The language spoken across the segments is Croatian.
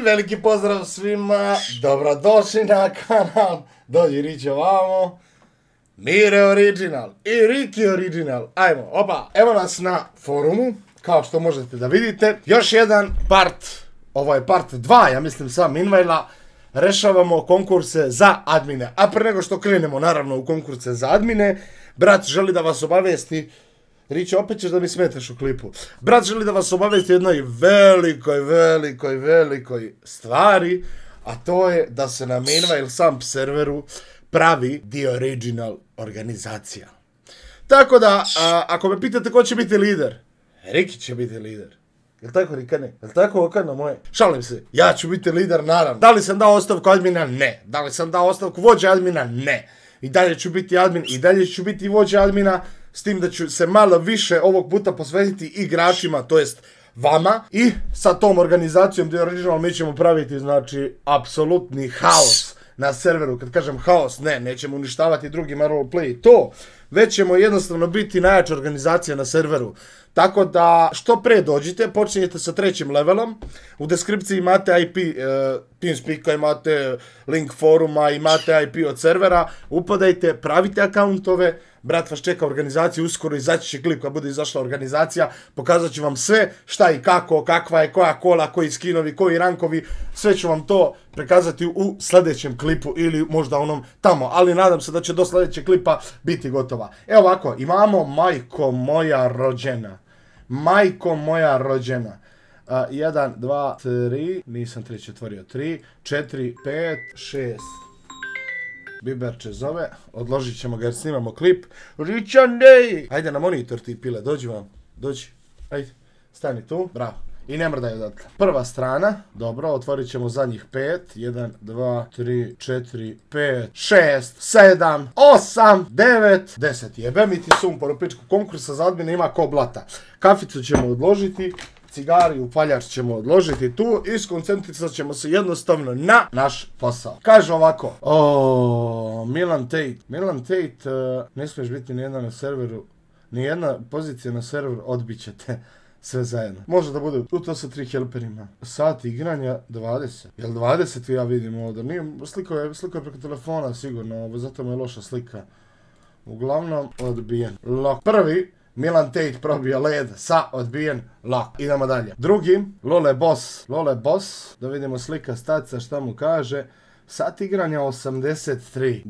veliki pozdrav svima, dobrodošli na kanal, dođi Rići ovamo, Mire Original i Riki Original, ajmo, opa, evo nas na forumu, kao što možete da vidite, još jedan part, ovo je part 2, ja mislim sam Minvajla, rešavamo konkurse za admine, a pre nego što krenemo naravno u konkurse za admine, brat želi da vas obavijesti. Rići, opet ćeš da mi smetaš u klipu. Brat želi da vas obavijesti jednoj velikoj stvari, a to je da se na Minvajl sam serveru pravi The Original organizacija. Tako da, ako me pitate ko će biti lider, Riki će biti lider. Jel' tako, Rikane? Jel' tako, okano moje? Šalim se, ja ću biti lider, naravno. Da li sam dao ostavku admina? Ne. Da li sam dao ostavku vođe admina? Ne. I dalje ću biti admin, i dalje ću biti vođa admina, s tim da ću se malo više ovog puta posvetiti igračima, to jest vama. I sa tom organizacijom The Original mi ćemo praviti, znači, apsolutni haos na serveru. Kad kažem haos, nećemo uništavati drugima roleplay i to, već ćemo jednostavno biti najjača organizacija na serveru. Tako da, što pre dođite, počinjete sa 3. levelom, u deskripciji imate IP TeamSpeaka, imate link foruma, imate IP od servera, upadajte, pravite akauntove, brat vas čeka organizaciju, uskoro izaći će klip kad bude izašla organizacija, pokazat ću vam sve šta i kako, kakva je, koja kola, koji skinovi, koji rankovi, sve ću vam to prikazati u sljedećem klipu ili možda onom tamo, ali nadam se da će do sljedećeg klipa biti gotova. Evo ovako, imamo majko moja rođena. Majko moja rođena. 1, 2, 3, nisam 3 otvorio, 3, 4, 5, 6. Biberče zove, odložit ćemo ga jer snimamo klip. Ričandej! Ajde na monitor ti pile, dođi vam, dođi. Ajde, stani tu, bravo. I ne mrdaj odatle. Prva strana, dobro, otvorit ćemo zadnjih 5, 1, 2, 3, 4, 5, 6, 7, 8, 9, 10. Jebe mi ti sumpor u pičku, konkursa za admine ima ko blata. Kaficu ćemo odložiti, cigari u paljač ćemo odložiti tu i skoncentricat ćemo se jednostavno na naš posao. Kaže ovako, Milan Tate, ne smiješ biti nijedna na serveru, nijedna pozicija na serveru, odbit ćete. Sve zajedno. Može da bude, to sa 3 helperima. Sat igranja 20. Jel 20 ja vidim ovdje? Nije, slika je preko telefona sigurno, zato mi je loša slika. Uglavnom, odbijen. Lock. Prvi, Milan Tate probija led sa odbijen lock. Idemo dalje. Drugi, Lole Boss. Da vidimo slika staca šta mu kaže. Sat igranja 83.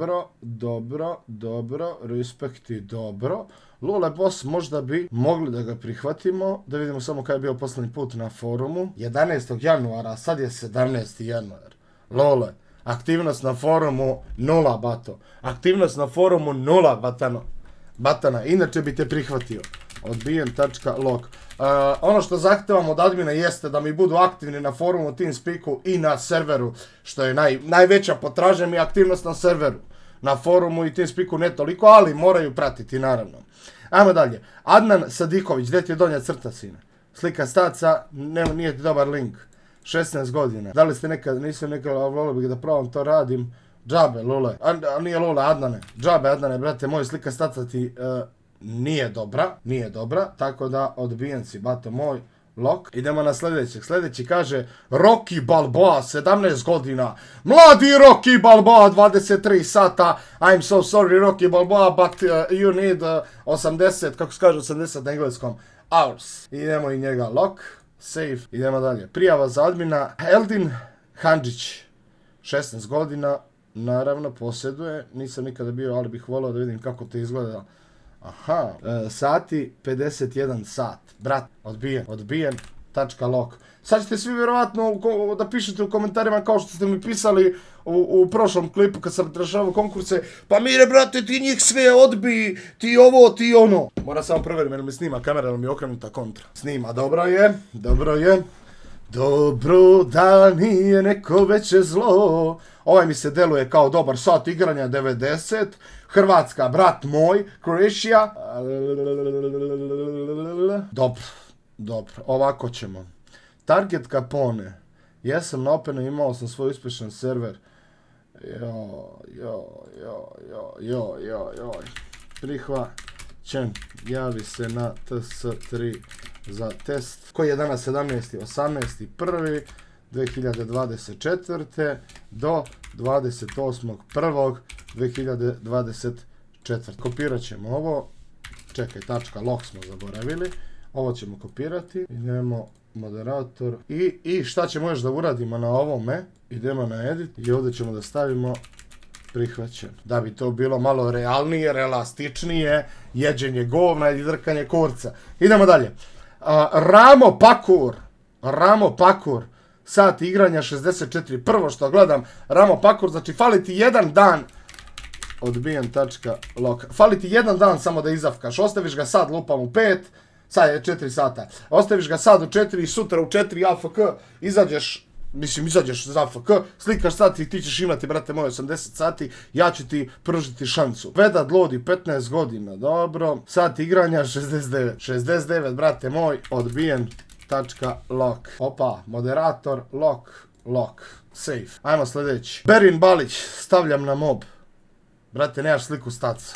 Dobro, respekti dobro. Lole Boss, možda bi mogli da ga prihvatimo, da vidimo samo kada je bio posljednji put na forumu. 11. januara, sad je 17. januar. Lole, aktivnost na forumu 0 bato. Aktivnost na forumu 0 batana, inače bi te prihvatio. Odbijen.log. Ono što zahtevam od admina jeste da mi budu aktivni na forumu, TeamSpeaku i na serveru, što je najveća potražnja mi aktivnost na serveru. Na forumu i TeamSpeaku ne toliko, ali moraju pratiti naravno. Ajmo dalje. Adnan Sadiković, gdje ti je donja crta, sine? Slika staca, nije ti dobar link. 16 godina. Da li ste nisam nekada, volio bih da probam to radim. Džabe, Lole. A nije Lole, Adnane. Džabe, Adnane, brate, moj slika staca ti nije dobra. Tako da odbijen si, bato moj. Lock. Idemo na sljedećeg. Sljedeći kaže Rocky Balboa, 17 godina. Mladi Rocky Balboa, 23 sata. I'm so sorry Rocky Balboa, but you need 80, kako se kaže 80 na engleskom, hours. Idemo i njega lock. Save. Idemo dalje. Prijava za admina. Eldin Handžić, 16 godina. Naravno, posjeduje. Nisam nikada bio, ali bih volio da vidim kako to izgleda. Aha, sati 51 sat. Brat, odbijen.log. Sad ćete svi vjerovatno da pišete u komentarima kao što ste mi pisali u prošlom klipu kad sam rešavao konkurse. Pa Mire, brate, ti njih sve odbiji, ti ovo, ti ono. Moram samo provjerim, jer mi snima kamera, jer mi je okrenuta kontra. Snima, dobro je. Dobro da nije neko veće zlo. Ovaj mi se deluje kao dobar sat igranja, 90. Hrvatska, brat moj, Croatia. Dobro, ovako ćemo. Target Capone. Jesam na Openu, imao sam svoj uspješan server. Prihvaćen, javi se na TS3 za test. Koji je danas 17. 18. 1. 2024. do 28.1.2024. Kopirat ćemo ovo. Čekaj, .lock smo zaboravili. Ovo ćemo kopirati. Idemo moderator. I šta ćemo još da uradimo na ovome? Idemo na edit i ovdje ćemo da stavimo prihvaćen. Da bi to bilo malo realnije, realističnije, jeđenje govna i drkanje kurca. Idemo dalje. Ramo Pakur. Sat igranja 64. Prvo što gledam, Ramo Pakur, znači fali ti jedan dan. Odbijen.lock. Fali ti jedan dan samo da izafkaš. Ostaviš ga sad, lupam u 5. Sad je 4 sata. Ostaviš ga sad u 4 i sutra u 4 AFK. Izađeš za AFK, slikaš sat i ti ćeš imati, brate moj, 80 sati, ja ću ti pružiti šansu. Vedad lodi 15 godina, dobro. Sat igranja 69. 69, brate moj, odbijen.lock. Opa, moderator, lock, save. Ajmo sljedeći. Berin Balić, stavljam na mob. Brate, nemaš sliku staca.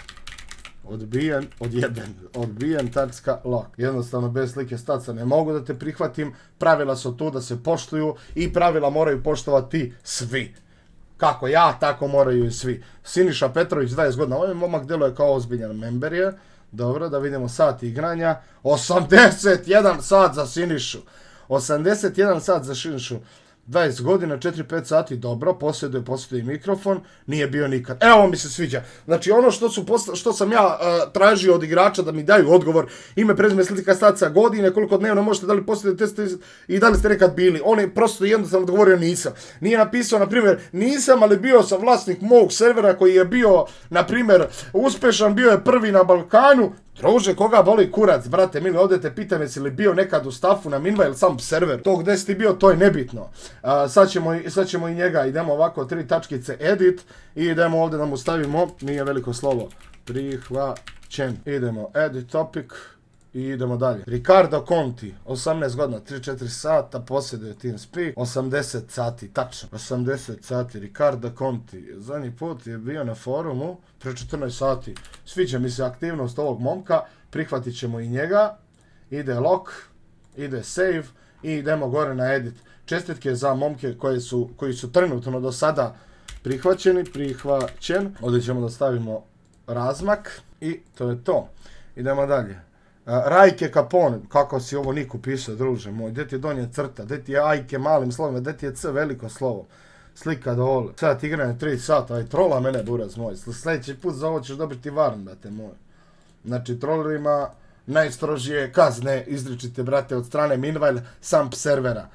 Odbijen.lock. Jednostavno bez slike staca ne mogu da te prihvatim. Pravila su tu da se poštuju i pravila moraju poštovati svi. Kako ja, tako moraju i svi. Siniša Petrović, 20 godina. Ovaj momak deluje kao ozbiljan member je. Dobro, da vidimo sat igranja. 81 sat za Sinišu. 81 sat za Sinišu. 20 godina, 4-5 sati, dobro, posjeduje mikrofon, nije bio nikad. Evo mi se sviđa. Znači ono što sam ja tražio od igrača da mi daju odgovor, ime, prezime, slika, staca, godine, koliko dnevno možete, da li posjedujete i da li ste nekad bili. On je prosto jednostavno odgovorio nisam. Nije napisao, na primjer, nisam, ali bio sam vlasnik mog servera koji je bio, na primjer, uspešan, bio je prvi na Balkanu. Druže, koga boli kurac, brate mili, ovdje te pitam jesi li bio nekad u stafu na Minva ili sam server. To gdje si ti bio, to je nebitno. Sad ćemo i njega, idemo ovako 3 tačkice edit i idemo ovdje da mu stavimo, nije veliko slovo, prihvaćen. Idemo edit topic i idemo dalje. Ricardo Conti, 18 godina, 3-4 sata, posjeduje TeamSpeak, 80 sati, tačno. 80 sati, Ricardo Conti. Zadnji put je bio na forumu, pre 14 sati. Sviđa mi se aktivnost ovog momka, prihvatit ćemo i njega. Ide lock, ide save i idemo gore na edit. Čestitke za momke koji su trenutno do sada prihvaćen. Ovdje ćemo da stavimo razmak i to je to. Idemo dalje. Rajke Capone, kako si ovo nik upisao, druže moj, gdje ti je donje crta, gdje ti je Ajke malim slovima, gdje ti je C veliko slovo, slika dole, sad igranje 3 sata, aj trola mene buraz moj, sljedeći put za ovo ćeš dobiti varn, brate moj. Znači trollerima najstrožije kazne izričite, brate, od strane Minvile Samp servera.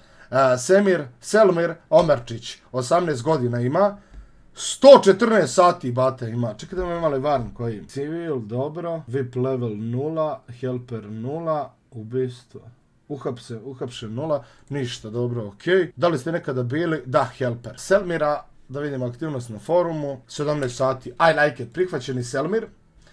Selmir Omerčić, 18 godina ima, 114 sati bate ima. Čekaj da me imali varn koji. Civil, dobro. VIP level 0. Helper 0. Ubistvo. Uhapšen 0. Ništa, dobro, okej. Da li ste nekada bili? Da, Helper. Selmira, da vidimo aktivnost na forumu. 17 sati. I like it. Prihvaćeni Selmir.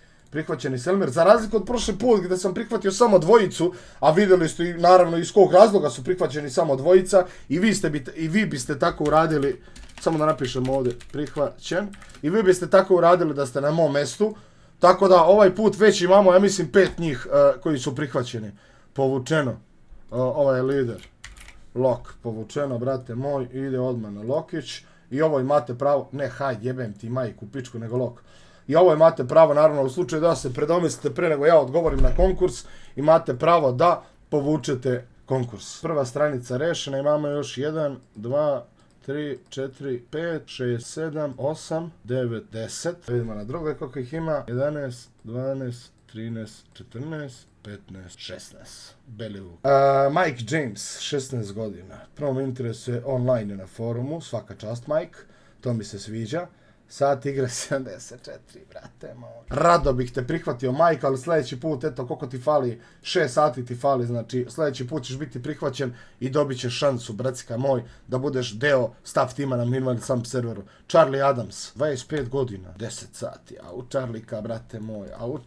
Za razliku od prošle put gdje sam prihvatio samo dvojicu, a vidjeli ste naravno iz kog razloga su prihvaćeni samo dvojica i vi biste tako uradili. Samo da napišemo ovdje prihvaćen. I vi biste tako uradili da ste na mom mjestu. Tako da ovaj put već imamo, ja mislim, 5 njih koji su prihvaćeni. Povučeno. Ovaj je lider. Lock. Povučeno, brate moj. Ide odmah na Lokić. I ovo imate pravo. Ne, hajde, jebem ti majku pičku, nego Lock. I ovo imate pravo, naravno, u slučaju da se predomislite pre nego ja odgovorim na konkurs. Imate pravo da povučete konkurs. Prva stranica rešena. Imamo još 1, 2... 3, 4, 5, 6, 7, 8, 9, 10. Vidimo na drugoj koliko ih ima. 11, 12, 13, 14, 15, 16. Belivuk. Mike James, 16 godina. Prvo interesuje online na forumu. Svaka čast, Mike. To mi se sviđa. Sat igre 74, brate moj. Rado bih te prihvatio, Mike, ali sljedeći put, eto, koliko ti fali, 6 sati ti fali, znači, sljedeći put ćeš biti prihvaćen i dobit ćeš šansu, bracika moj, da budeš deo staff tima na Minville Samp serveru. Charlie Adams, 25 godina, 10 sati, au Charlika, brate moj,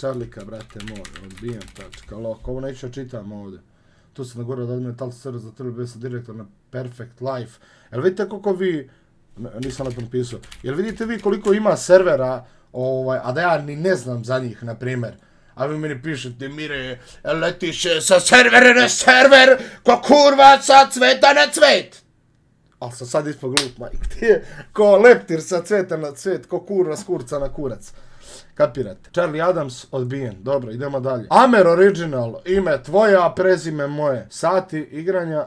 odbijen.lock, ovo neću čitam ovdje. Tu se nagore da odmene tal server za TLBS direktor na Perfect Life. Jel vidite koliko vi... Nisam lepo napisao. Jel vidite vi koliko ima servera, a da ja ni ne znam za njih, na primjer. A vi meni pišete, Mire, letiš sa servera na server, ko kurva sa cveta na cvet. ali sam sad ispod glup, majk. Ti je ko leptir sa cveta na cvet, ko kurva s kurca na kurac. Kapirate. Charlie Adams odbijen. Dobro, idemo dalje. Amer Original, ime tvoja, prezime moje. Sati igranja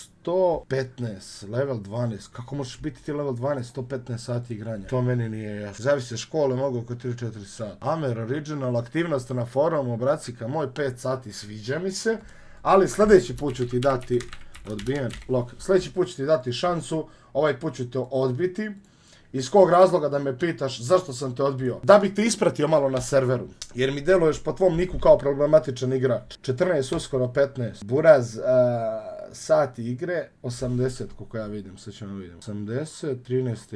115, level 12. Kako možeš biti ti level 12, 115 sati igranja? To meni nije jasno. Zavisi škole, mogu oko 3-4 sata. Amer Original, aktivnost na forumu, bracika moj, 5 sati, sviđa mi se. Ali sljedeći put ću ti dati odbijen, lock. Sljedeći put ću ti dati šansu, ovaj put ću te odbiti. Iz kog razloga da me pitaš zašto sam te odbio? Da bih te ispratio malo na serveru. Jer mi deluješ po tvom niku kao problematičan igrač. 14, uskoro 15. Buraz, sati igre, 80, koliko ja vidim, sad ćemo vidim. 80, 13,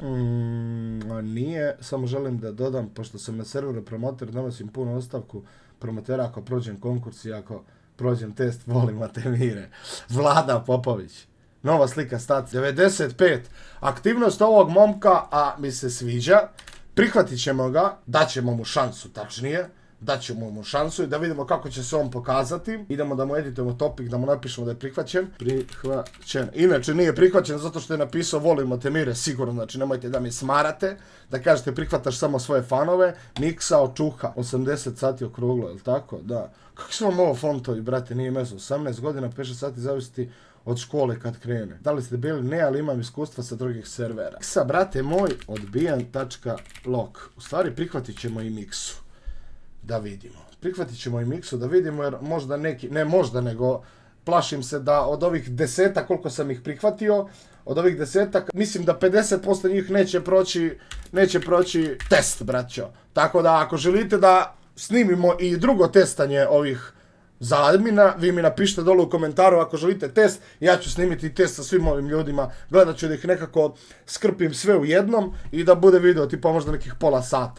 11. Nije, samo želim da dodam, pošto sam na serveru promoter, donosim puno ostavku promotera ako prođem konkurs i ako prođem test, volim te mire. Vlada Popović. Nova slika stat 95. Aktivnost ovog momka, a mi se sviđa. Prihvatit ćemo ga, daćemo mu šansu, tačnije. Daćemo mu šansu i da vidimo kako će se on pokazati. Idemo da mu editujemo topik, da mu napišemo da je prihvaćen. Prihvaćen. Inače nije prihvaćen zato što je napisao volimo te mire, sigurno, znači nemojte da mi smarate. Da kažete prihvataš samo svoje fanove. Miksao čuha, 80 sati okruglo, je li tako? Da. Kako su vam ovo fontovi, brate, nije meso. 18 godina, 5-6 sati zavisiti od škole kad krene. Da li ste bili? Ne, ali imam iskustva sa drugih servera. Miksa, brate moj, odbijan.log. U stvari prihvatit ćemo i Miksu. Da vidimo. Prihvatit ćemo i Miksu da vidimo jer možda neki, ne možda nego plašim se da od ovih 10 koliko sam ih prihvatio, od ovih 10 mislim da 50% njih neće proći test, braćo. Tako da ako želite da snimimo i drugo testanje ovih za admina, vi mi napišite dole u komentaru ako želite test, ja ću snimiti test sa svim ovim ljudima, gledat ću da ih nekako skrpim sve u jednom i da bude video tipa možda nekih pola sata.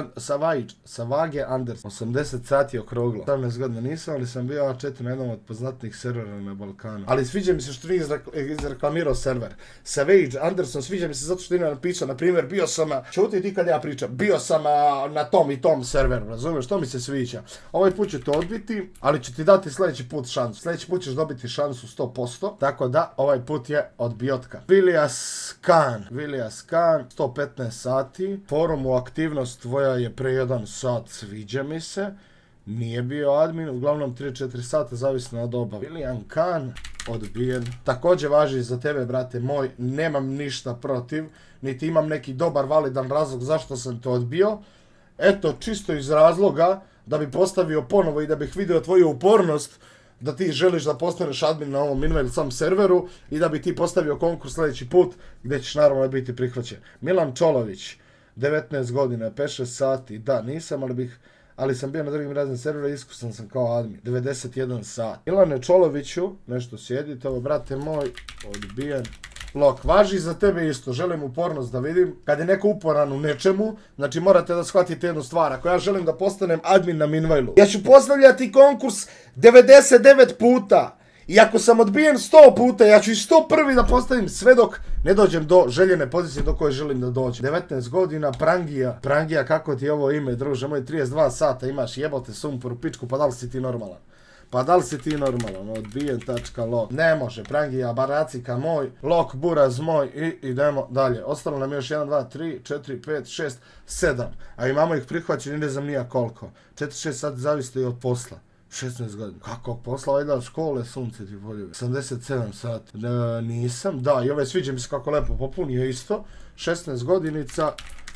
Savage Anderson, 80 sati okruglo. 18 godina nisam, ali sam bio A4 na jednom od poznatijih servera na Balkanu. Ali sviđa mi se što nije izreklamirao server. Savage Anderson, sviđa mi se zato što nije napisao, na primjer, bio sam, čuti ti kad ja pričam, bio sam na tom i tom serveru, razumiješ, to mi se sviđa. Ovaj put ću to odbiti, ali ću ti dati sljedeći put šansu. Sljedeći put ćeš dobiti šansu 100%, tako da ovaj put je odbiotka. Vilias Khan, 115 sati, forumu aktivnost tvoja je pre 1 sat, sviđa mi se. Nije bio admin, uglavnom 3-4 sata, zavisno od doba. William Khan, odbijen. Također važi za tebe, brate moj, nemam ništa protiv, niti imam neki dobar, validan razlog zašto sam te odbio. Eto, čisto iz razloga da bi postavio ponovo i da bih vidio tvoju upornost da ti želiš da postaneš admin na ovom Minvail sam serveru i da bi ti postavio konkurs sljedeći put gdje ćeš naravno biti prihvaćen. Milan Čolović, 19 godina, 5-6 sati, da nisam, ali sam bio na drugim raznim serverima i iskusan sam kao admin. 91 sat. Milane Čoloviću, nešto sjedite, ovo brate moj, odbijen. Lok, važi za tebe isto, želim upornost da vidim. Kad je neko uporan u nečemu, znači morate da shvatite jednu stvar. Ako ja želim da postanem admin na Minvailu, ja ću postavljati konkurs 99 puta. I ako sam odbijen 100 puta, ja ću i 101 da postavim sve dok ne dođem do željene pozicije do koje želim da dođem. 19 godina, Prangija. Prangija, kako ti je ovo ime, druže moj, 32 sata imaš, jebote sumpor u pičku, pa da li si ti normalan? Pa da li si ti normalan? Odbijen.log. Ne može, Prangija, baracika moj, lok, buraz moj i idemo dalje. Ostalo nam još 1, 2, 3, 4, 5, 6, 7. A imamo ih prihvaćeni, ne znam nija koliko. 4-6 sati zavisi od posla. 16 godina. Kakvog posla? Ovaj dan škole, sunce ti poljubi. 87 sati. Nisam. Da, i ovaj sviđa mi se kako lepo popunio isto. 16 godinica.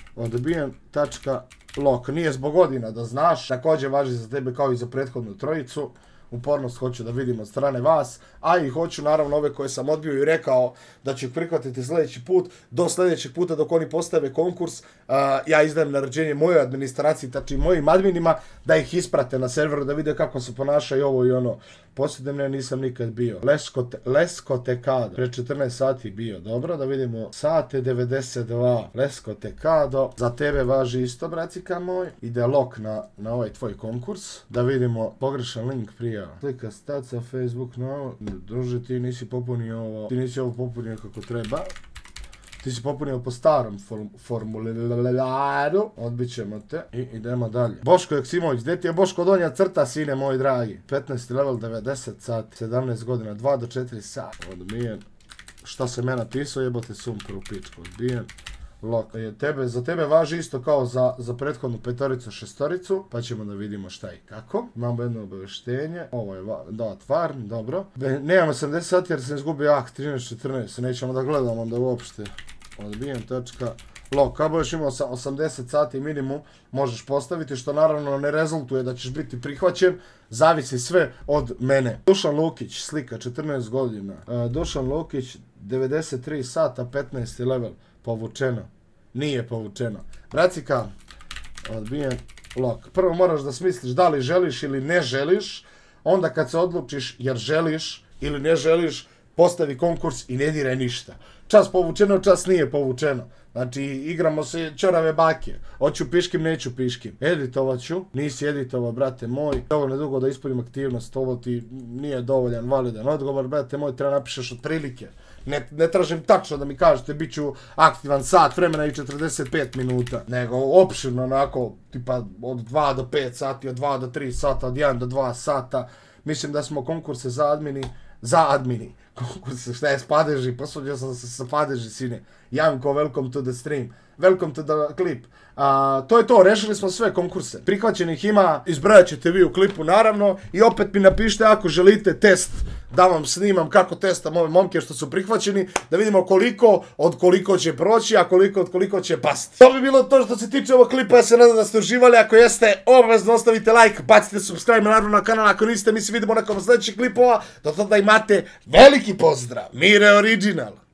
Odbijen.log. Nije zbog godina da znaš. Također važi za tebe kao i za prethodnu trojicu. Upornost hoću da vidim od strane vas, a i hoću naravno ove koje sam odbio i rekao da ću ih prihvatiti sljedeći put, do sljedećeg puta dok oni postave konkurs, ja izdajem naređenje mojoj administraciji, znači mojim adminima, da ih isprate na serveru, da vide kako se ponašaju ovo i ono. Posljednje nisam nikad bio. Lesko Tekado, pre 14 sati bio, dobro, da vidimo, sate 92, Lesko Tekado, za tebe važi isto, bracika moj, ide lok na ovaj tvoj konkurs, da vidimo pogrešan link prije. Slika staca, Facebook, no, druže, ti nisi popunio ovo, ti nisi ovo popunio kako treba. Ti si popunio po starom formularu, odbit ćemo te i idemo dalje. Boško Joksimović, gdje ti je Boško donja crta, sine moj dragi? 15. level, 90 sati, 17 godina, 2 do 4 sata, odbijen. Šta sam ja napisao, jebote sumpor u pičku, odbijen. Za tebe važi isto kao za prethodnu petoricu, šestoricu, pa ćemo da vidimo šta i kako. Imamo jedno obaveštenje, ovo je Farm, dobro. Nemamo 70 sati jer sam izgubio 13-14, nećemo da gledamo onda uopšte. Odbijen točka. Ako budeš imao 80 sati minimum, možeš postaviti, što naravno ne rezultuje da ćeš biti prihvaćen, zavisi sve od mene. Dušan Lukić, slika, 14 godina. Dušan Lukić, 93 sata, 15. level, povučeno. Nije povučeno. Bracika, odbijen, lok. Prvo moraš da smisliš da li želiš ili ne želiš, onda kad se odlučiš jer želiš ili ne želiš, postavi konkurs i ne diraj ništa. Čas povučeno, čas nije povučeno. Znači, igramo se čorave bake. Hoću piškim, neću piškim. Editovat ću. Nisi editovao, brate moj. Dovoljno dugo da ispunim aktivnost. Ovo ti nije dovoljan, validan odgovor, brate moj. Treba napišeš otprilike. Ne tražim tačno da mi kažete bit ću aktivan sat vremena i 45 minuta. Nego opširno onako, tipa od 2 do 5 sati, od 2 do 3 sata, od 1 do 2 sata. Mislim da smo konkurse za admini. Konkurse, šta je s padeži, posudio sam se sa padeži, sine. Janko, welcome to the stream. Welcome to the clip. To je to, rešili smo sve konkurse. Prihvaćenih ima, izbrojat ćete vi u klipu naravno. I opet mi napišite ako želite test da vam snimam kako testam ove momke što su prihvaćeni. Da vidimo koliko će proći, a koliko će pasti. To bi bilo to što se tiče ovog klipa. Ja se nadam da ste uživali. Ako jeste, obavezno ostavite like, bacite subscribe naravno na kanal. Ako niste, mi se vidimo na nekom sljedećih klipova. Do tada imate veliki pozdrav. Mire Original.